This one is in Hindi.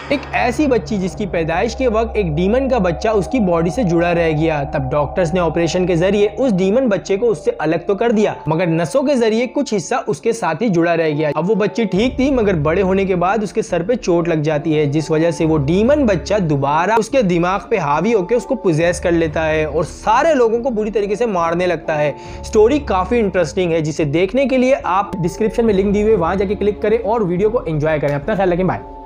एक ऐसी बच्ची जिसकी पैदाइश के वक्त एक डीमन का बच्चा उसकी बॉडी से जुड़ा रह गया। तब डॉक्टर्स ने ऑपरेशन के जरिए उस डीमन बच्चे को उससे अलग तो कर दिया, मगर नसों के जरिए कुछ हिस्सा उसके साथ ही जुड़ा रह गया। अब वो बच्ची ठीक थी, मगर बड़े होने के बाद उसके सर पे चोट लग जाती है, जिस वजह से वो डीमन बच्चा दोबारा उसके दिमाग पे हावी होकर उसको पोजेस कर लेता है और सारे लोगों को बुरी तरीके से मारने लगता है। स्टोरी काफी इंटरेस्टिंग है, जिसे देखने के लिए आप डिस्क्रिप्शन में लिंक दी हुई है, वहां जाके क्लिक करें और वीडियो को एंजॉय करें। अपना ख्याल रखें, बाय।